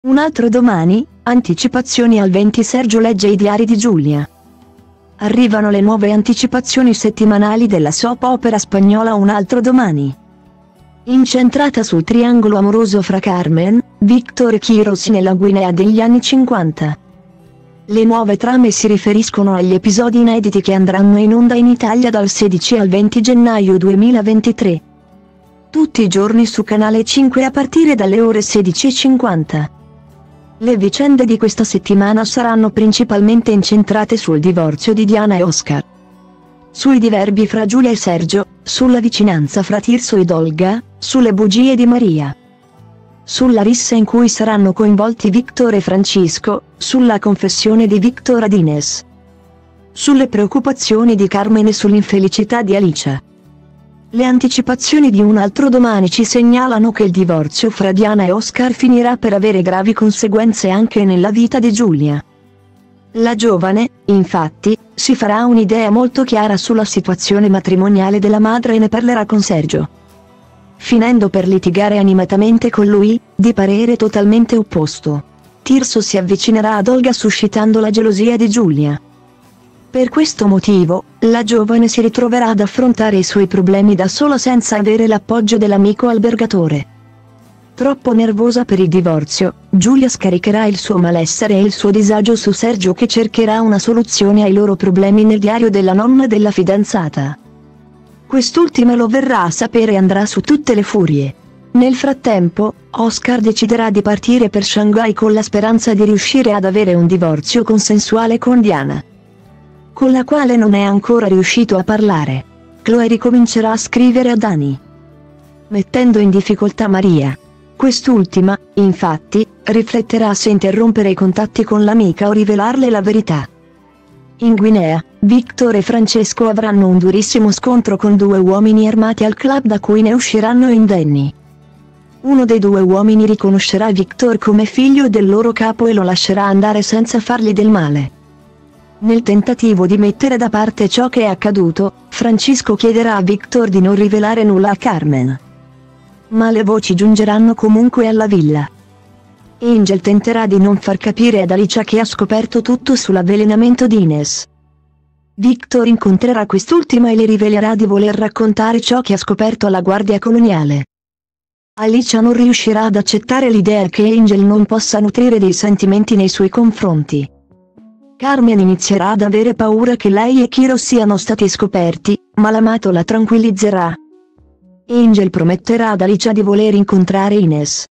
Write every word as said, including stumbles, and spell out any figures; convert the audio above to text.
Un altro domani, anticipazioni al venti. Sergio legge i diari di Giulia. Arrivano le nuove anticipazioni settimanali della soap opera spagnola Un altro domani. Incentrata sul triangolo amoroso fra Carmen, Víctor e Quirós nella Guinea degli anni cinquanta. Le nuove trame si riferiscono agli episodi inediti che andranno in onda in Italia dal sedici al venti gennaio duemilaventitré. Tutti i giorni su Canale cinque a partire dalle ore sedici e cinquanta. Le vicende di questa settimana saranno principalmente incentrate sul divorzio di Diana e Oscar, sui diverbi fra Giulia e Sergio, sulla vicinanza fra Tirso ed Olga, sulle bugie di Maria, sulla rissa in cui saranno coinvolti Víctor e Francisco, sulla confessione di Víctor ad Inés, sulle preoccupazioni di Carmen e sull'infelicità di Alicia. Le anticipazioni di Un altro domani ci segnalano che il divorzio fra Diana e Oscar finirà per avere gravi conseguenze anche nella vita di Giulia. La giovane, infatti, si farà un'idea molto chiara sulla situazione matrimoniale della madre e ne parlerà con Sergio, finendo per litigare animatamente con lui, di parere totalmente opposto. Tirso si avvicinerà ad Olga suscitando la gelosia di Giulia. Per questo motivo, la giovane si ritroverà ad affrontare i suoi problemi da sola senza avere l'appoggio dell'amico albergatore. Troppo nervosa per il divorzio, Giulia scaricherà il suo malessere e il suo disagio su Sergio che cercherà una soluzione ai loro problemi nel diario della nonna della fidanzata. Quest'ultima lo verrà a sapere e andrà su tutte le furie. Nel frattempo, Oscar deciderà di partire per Shanghai con la speranza di riuscire ad avere un divorzio consensuale con Diana, con la quale non è ancora riuscito a parlare. Chloe ricomincerà a scrivere a Dani, mettendo in difficoltà Maria. Quest'ultima, infatti, rifletterà se interrompere i contatti con l'amica o rivelarle la verità. In Guinea, Víctor e Francesco avranno un durissimo scontro con due uomini armati al club da cui ne usciranno indenni. Uno dei due uomini riconoscerà Víctor come figlio del loro capo e lo lascerà andare senza fargli del male. Nel tentativo di mettere da parte ciò che è accaduto, Francisco chiederà a Víctor di non rivelare nulla a Carmen. Ma le voci giungeranno comunque alla villa. Angel tenterà di non far capire ad Alicia che ha scoperto tutto sull'avvelenamento di Inés. Víctor incontrerà quest'ultima e le rivelerà di voler raccontare ciò che ha scoperto alla guardia coloniale. Alicia non riuscirà ad accettare l'idea che Angel non possa nutrire dei sentimenti nei suoi confronti. Carmen inizierà ad avere paura che lei e Quirós siano stati scoperti, ma l'amato la tranquillizzerà. Angel prometterà ad Alicia di voler incontrare Inés,